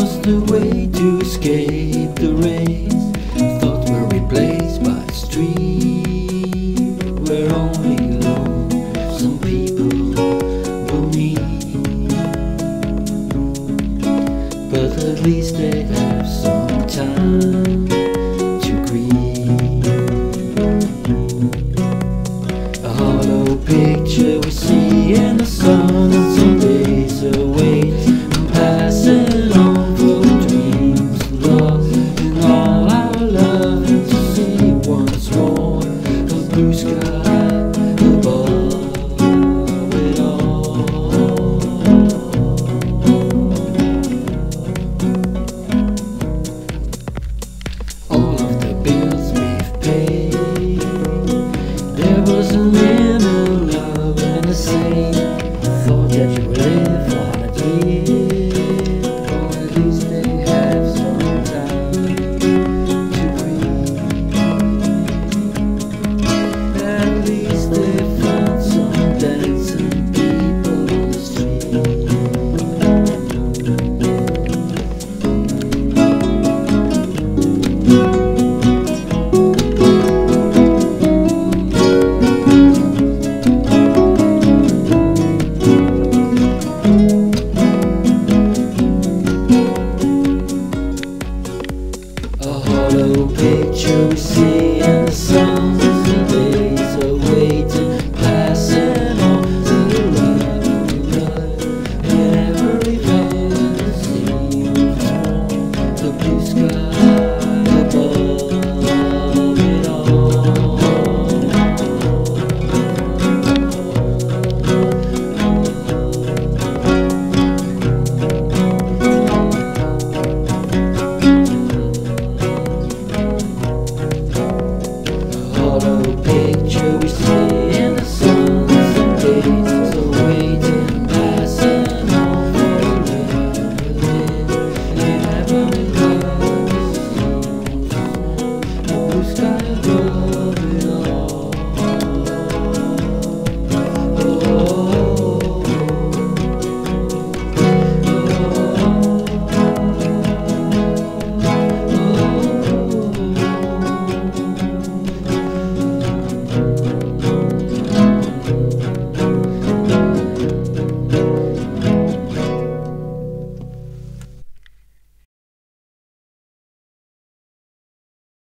was the way to escape the race. Thoughts were replaced by a street where only some people will meet. But at least they have some time to grieve. A hollow picture we see in the sun, and some days away and passing on for dreams lost in all our love, and to see once more a blue sky above it all. All of the bills we've paid, there was an inner love and the same thought that you would live for 100 years, or at least